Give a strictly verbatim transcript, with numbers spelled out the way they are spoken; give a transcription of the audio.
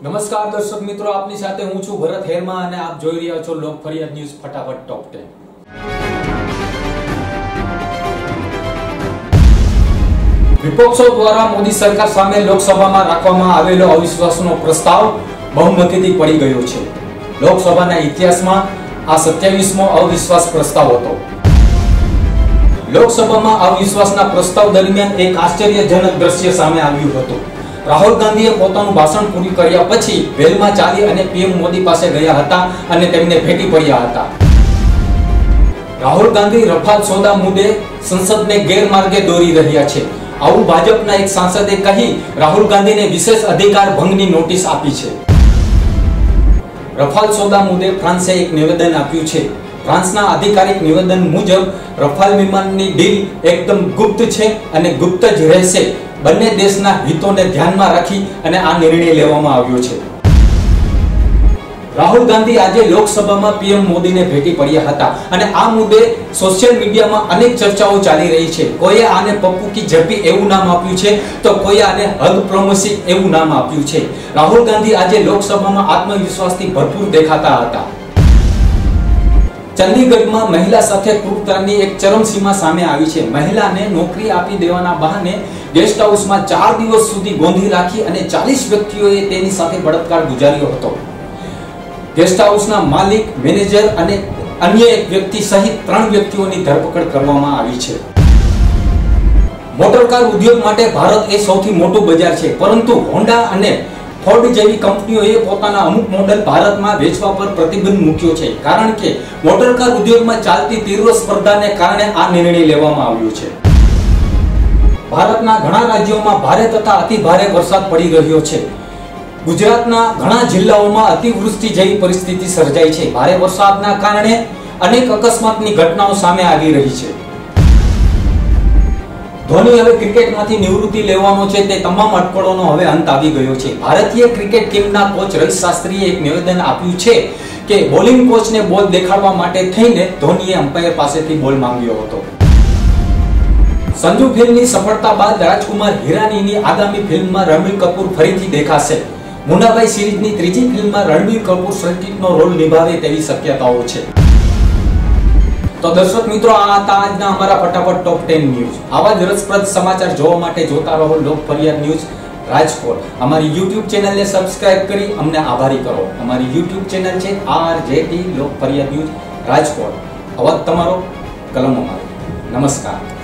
નમસ્કાર દર્શક મિત્રો, આપની સાથે હું છું ભરત હેરમા અને આપ જોઈ રહ્યા છો લોક ફરિયાદ ન્યૂઝ ફટાફટ ટોપ ટેન। વિપક્ષો દ્વારા મોદી સરકાર સામે લોકસભામાં રાખવામાં આવેલો અવિશ્વાસનો પ્રસ્તાવ બહુમતીથી પડી ગયો છે। લોકસભાના ઇતિહાસમાં આ સત્યાવીસમો અવિશ્વાસ પ્રસ્તાવ હતો। લોકસભામાં અવિશ્વાસના પ્રસ્તાવ દરમિયાન એક આશ્ચર્યજનક દ્રશ્ય સામે આવ્યું હતું। રાહુલ ગાંધીએ પોતાનું ભાષણ પૂરું કર્યા પછી વેલમાં ચાલી અને પીએમ મોદી પાસે ગયા હતા અને તેમને ભેટી પડ્યા હતા। રાહુલ ગાંધી રફાલ સોદા મુદ્દે સંસદને ગેરમાર્ગે દોરી રહ્યા છે, આવું ભાજપના એક સાંસદે કહી રાહુલ ગાંધીને વિશેષ અધિકાર ભંગની નોટિસ આપી છે। રફાલ સોદા મુદ્દે ફ્રાન્સે એક નિવેદન આપ્યું છે। ફ્રાન્સના આધિકારિક નિવેદન મુજબ રફાલ વિમાનની ડીલ એકદમ ગુપ્ત છે અને ગુપ્ત જ રહેશે। બંને દેશના હિતોને ધ્યાનમાં રાખી અને આ નિર્ણય લેવામાં આવ્યો છે। રાહુલ ગાંધી આજે લોકસભામાં પીએમ મોદીને ભેટી પડ્યા હતા અને આ મુદ્દે સોશિયલ મીડિયામાં અનેક ચર્ચાઓ ચાલી રહી છે। કોઈએ આને પપ્પુ કી ઝડપી એવું નામ આપ્યું છે તો કોઈએ આને હગ પ્રોમોસી એવું નામ આપ્યું છે। રાહુલ ગાંધી આજે લોકસભામાં આત્મવિશ્વાસથી ભરપૂર દેખાતા હતા। ચંદીગઢમાં મહિલા સાથે ક્રૂરતાની એક ચરમસીમા સામે આવી છે। મહિલાને નોકરી આપી દેવાના બહાને ગેસ્ટ હાઉસમાં ચાર દિવસ સુધી ગોંધી રાખી અને ચાલીસ વ્યક્તિઓએ તેની સાથે બળાત્કાર ગુજાર્યો હતો। ગેસ્ટ હાઉસના માલિક, મેનેજર અને અન્ય એક વ્યક્તિ સહિત ત્રણ વ્યક્તિઓની ધરપકડ કરવામાં આવી છે। મોટરકાર ઉદ્યોગ માટે ભારત એ સૌથી મોટું બજાર છે, પરંતુ હોન્ડા અને ફોર્ડ જેવી કંપનીઓએ પોતાના અમુક મોડેલ ભારતમાં વેચવા પર પ્રતિબંધ મૂક્યો છે, કારણ કે મોટરકાર ઉદ્યોગમાં ચાલતી તીવ્ર સ્પર્ધાને કારણે આ નિર્ણય લેવામાં આવ્યો છે। ભારતના ઘણા રાજ્યોમાં ભારે તથા અતિ ભારે વરસાદ પડી રહ્યો છે। ગુજરાતના ઘણા જિલ્લાઓમાં અતિવૃષ્ટિ જેવી પરિસ્થિતિ સર્જાઈ છે। ભારે વરસાદના કારણે અનેક અકસ્માતની ઘટનાઓ સામે આવી રહી છે। ધોની હવે ક્રિકેટમાંથી નિવૃત્તિ લેવાનો છે, તે તમામ અટકળોનો હવે અંત આવી ગયો છે। ભારતીય ક્રિકેટ ટીમના કોચ રવિ શાસ્ત્રીએ એક નિવેદન આપ્યું છે કે બોલિંગ કોચને બોલ દેખાડવા માટે થઈને ધોનીએ અમ્પાયર પાસેથી બોલ માંગ્યો હતો। સંજુ ફિલ્મની સફળતા બાદ રાજકુમાર હિરાનીની આગામી ફિલ્મમાં રણબીર કપૂર ફરીથી દેખાશે। મુન્નાભાઈ સિરીઝની ત્રીજી ફિલ્મમાં રણબીર કપૂર સર્કિટનો રોલ નિભાવે તેવી શક્યતાઓ છે। તો દર્શક મિત્રો, આ હતા આજના અમારા ફટાફટ ટોપ ટેન ન્યૂઝ। આવા જ રસપ્રદ સમાચાર જોવા માટે જોતા રહો લોક ફરિયાદ ન્યૂઝ રાજકોટ। અમારી યુટ્યુબ ચેનલને સબસ્ક્રાઇબ કરી અમને આભારી કરો। અમારી યુટ્યુબ ચેનલ છે R J T Lok Fariyad news Rajkot. અવાજ તમારો, કલમ અમારો। નમસ્કાર।